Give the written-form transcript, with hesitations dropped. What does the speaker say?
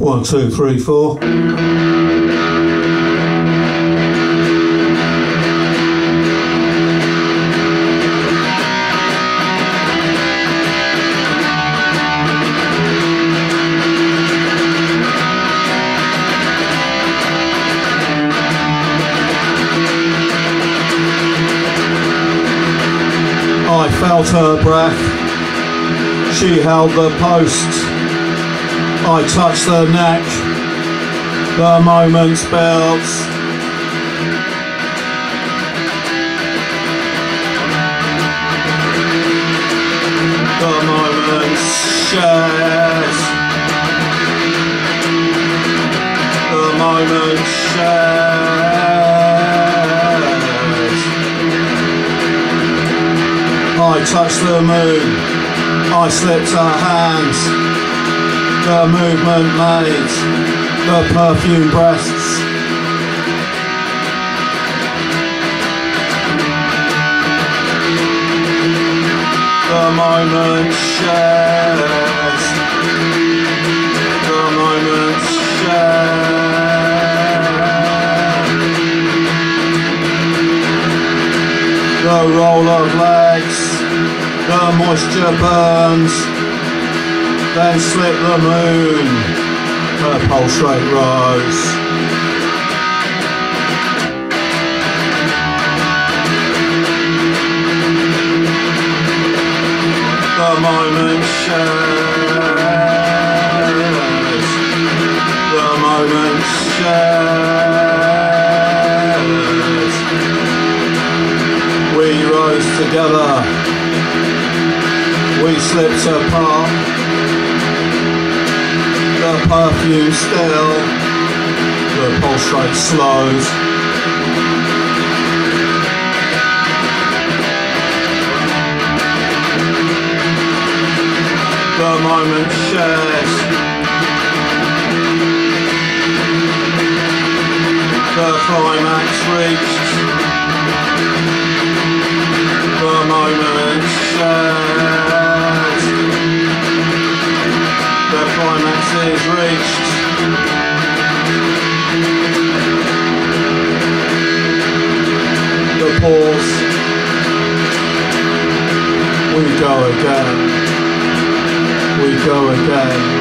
1, 2, 3, 4. I felt her breath, she held the post. I touched the neck, the moments built. The moments shared. The moments shared. I touched the moon, I slipped her hands. The movement made, the perfume breasts. The moment shared. The moment shared. The roll of legs, the moisture burns. Then slip the moon, her pulse rate rose. The moment shared. The moment shared. We rose together, we slipped apart. The perfume still, the pulse rate slows. The moment shared. The climax reached. The moment shared. The climax is reached. The pause. We go again. We go again.